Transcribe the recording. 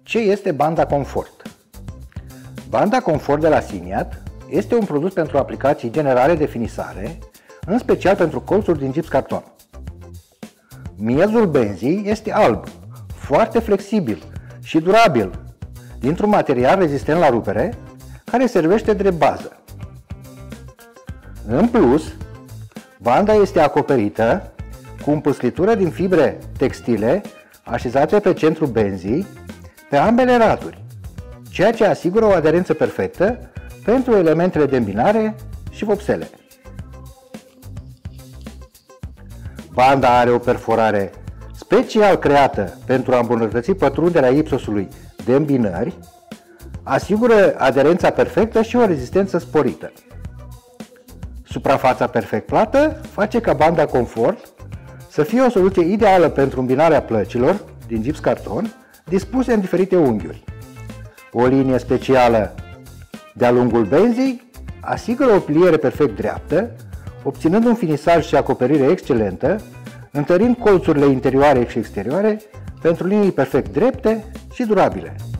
Ce este banda confort? Banda confort de la Simiat este un produs pentru aplicații generale de finisare, în special pentru colțuri din gips carton. Miezul benzii este alb, foarte flexibil și durabil, dintr-un material rezistent la rupere, care servește drept bază. În plus, banda este acoperită cu împâslitură din fibre textile așezate pe centrul benzii pe ambele raturi, ceea ce asigură o aderență perfectă pentru elementele de îmbinare și vopsele. Banda are o perforare special creată pentru a îmbunătăți pătrunderea ipsosului de îmbinări, asigură aderența perfectă și o rezistență sporită. Suprafața perfect plată face ca banda confort să fie o soluție ideală pentru îmbinarea plăcilor din gips carton dispuse în diferite unghiuri. O linie specială de-a lungul benzii asigură o pliere perfect dreaptă, obținând un finisaj și acoperire excelentă, întărind colțurile interioare și exterioare pentru linii perfect drepte și durabile.